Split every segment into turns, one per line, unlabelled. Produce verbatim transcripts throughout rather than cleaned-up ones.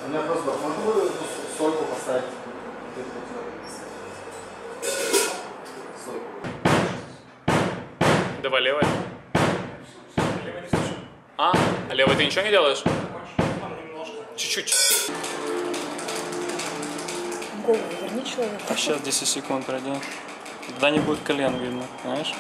У меня просто могу эту стойку поставить? Стойку.
Давай левой. А? А левой ты ничего не делаешь? Чуть-чуть.
Голову верни человека.
А сейчас десять секунд ради. Тогда не будет колен видно, знаешь?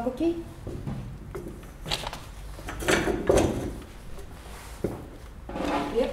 Звонок окей? Привет.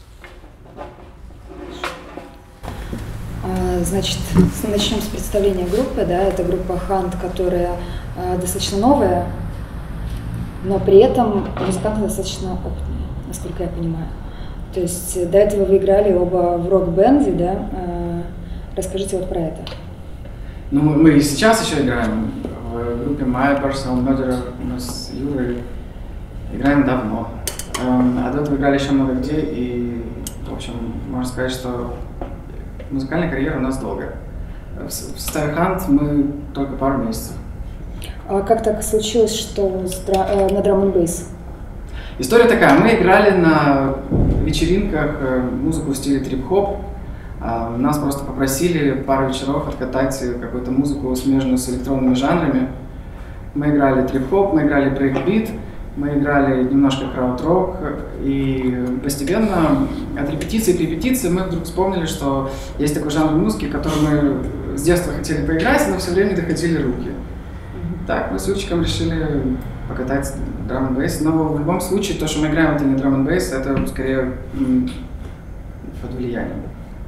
А, Значит, с- начнем с представления группы. Да, это группа Hunt, которая а, достаточно новая, но при этом музыканты достаточно опытные, насколько я понимаю. То есть э, до этого вы играли оба в рок-бенде, да? А, Расскажите вот про это.
Ну, мы, мы и сейчас еще играем в группе My Personal Murder, мы с Юрой играем давно. Эм, а до этого играли еще много где, и, в общем, можно сказать, что музыкальная карьера у нас долгая. В, с- в составе Hunt мы только пару месяцев.
А как так случилось, что с дра- э, на драм н бейс?
История такая, мы играли на вечеринках э, музыку в стиле трип-хоп. А, Нас просто попросили пару вечеров откатать э, какую-то музыку, смежную с электронными жанрами. Мы играли трип-хоп, мы играли брейкбит, мы играли немножко крауд-рок, и постепенно от репетиции к репетиции мы вдруг вспомнили, что есть такой жанр музыки, который мы с детства хотели поиграть, но все время не доходили руки. Так, мы с Юрчиком решили покатать драм н бейс, но в любом случае то, что мы играем, это не драм н бейс, это скорее м, под влиянием.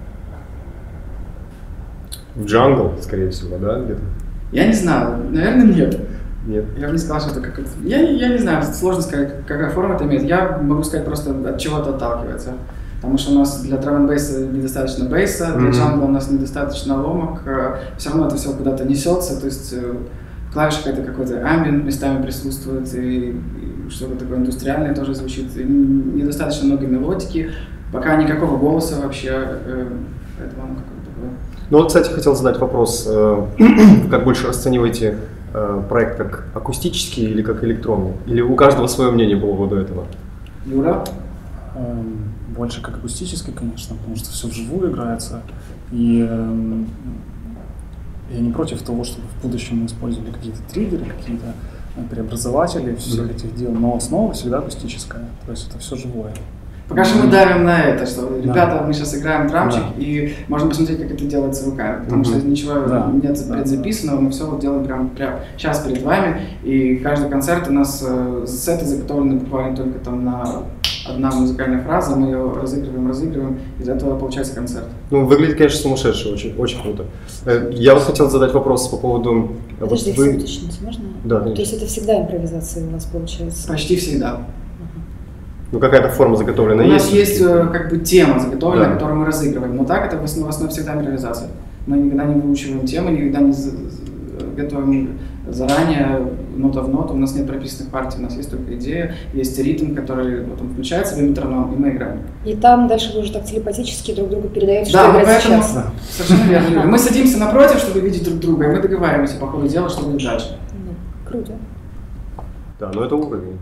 В джангл, скорее всего, да, где-то?
Я не знаю, наверное, нет.
Нет.
Я бы не сказал, что это какая-то... Я, я не знаю, сложно сказать, какая форма это имеет. Я могу сказать просто от чего-то отталкивается. Потому что у нас для драм н бейса недостаточно бейса, для
Мгм.
джангла у нас недостаточно ломок. Все равно это все куда-то несется, то есть э, в клавишах это какой-то амбиент местами присутствует, и, и что-то такое индустриальное тоже звучит. И недостаточно много мелодики, пока никакого голоса вообще. э, Поэтому оно какое-то такое.
Ну вот, кстати, хотел задать вопрос, э, как больше расцениваете э, проект как акустический или как электронный? Или у каждого свое мнение было вот до этого?
Юра?
Эм, Больше как акустический, конечно, потому что все вживую играется. И эм, я не против того, чтобы в будущем мы использовали какие-то триггеры, какие-то э, преобразователи всех
Мгм.
этих дел, но основа всегда акустическая, то есть это все живое.
Пока что мы давим на это, что,
Да.
ребята, мы сейчас играем драмчик,
Да.
и можно посмотреть, как это делается руками, потому что
Мгм.
ничего
Да.
нет
Да.
предзаписанного, мы все вот делаем прямо, прямо сейчас перед вами, и каждый концерт у нас э, сеты заготовлены буквально только там на одна музыкальная фраза, мы ее разыгрываем, разыгрываем, из этого получается концерт.
Ну, выглядит, конечно, сумасшедше, очень, очень круто. Э, Я вот хотел задать вопрос по поводу... э, вот
Подожди,
вы-
все уточнить можно?
Да,
То
конечно.
есть это всегда импровизация у вас получается?
Почти всегда.
Ну, какая-то форма заготовлена
У нас
есть?
есть э, как бы тема заготовленная,
Да.
которую мы разыгрываем, но так это в основе, в основе всегда импровизация. Мы никогда не выучиваем тему, никогда не за- за- готовим заранее нота в ноту, у нас нет прописанных партий, у нас есть только идея, есть ритм, который вот он включается в метроном, и мы играем.
И там дальше вы уже так телепатически друг другу передаете,
Да,
что
мы
играть
поэтому...
сейчас.
Совершенно верно, Юля. Мы садимся напротив, чтобы видеть друг друга, и мы договариваемся по ходу дела, что будет дальше.
Ну, круто.
Да, ну это уровень.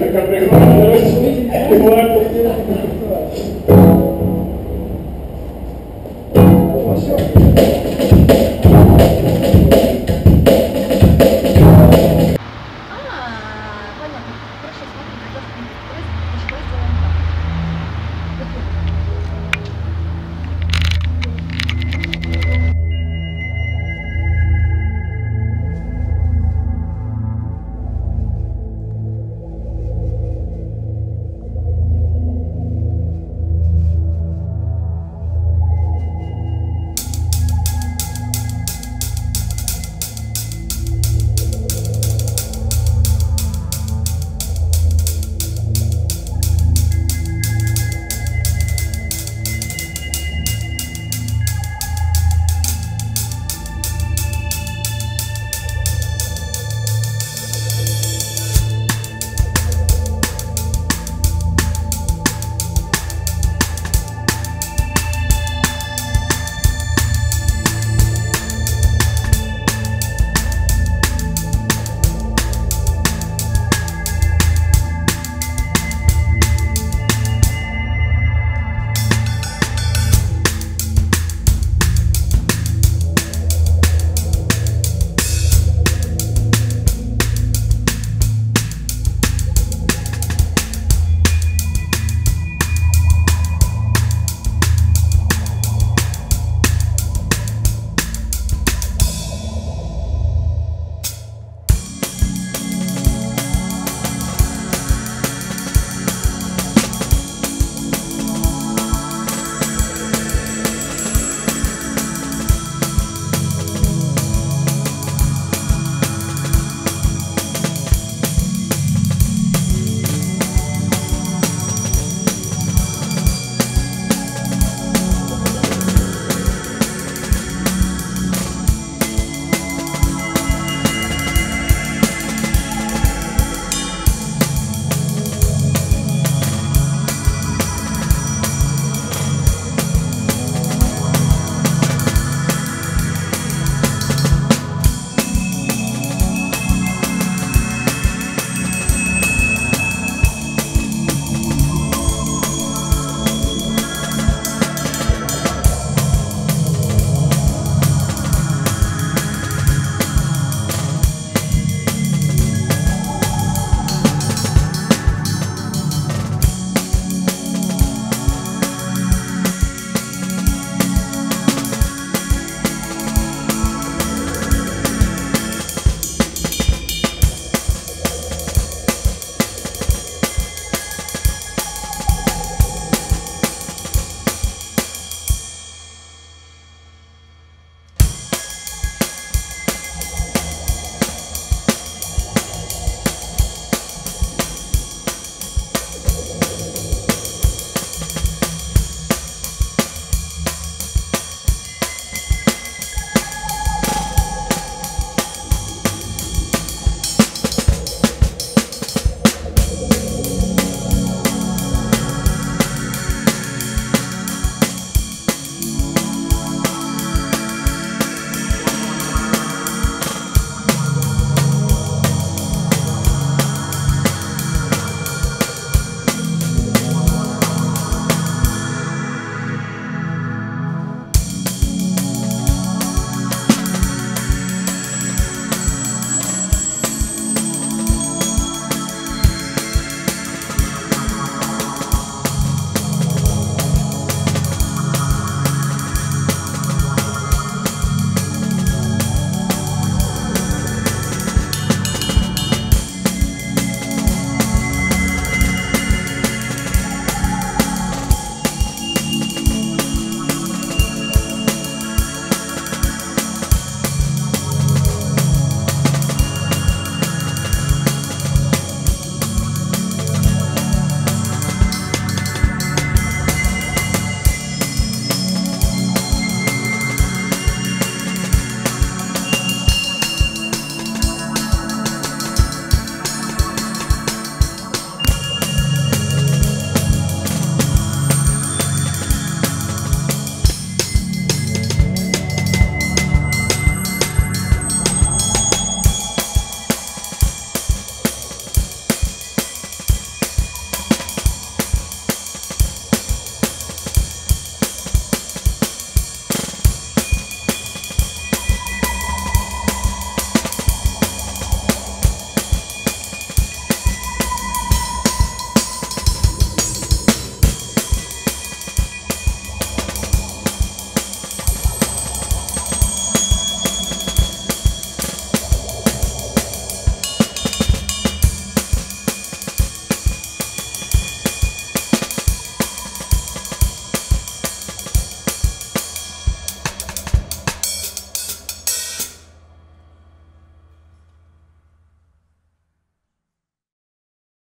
как прекрасно растут, и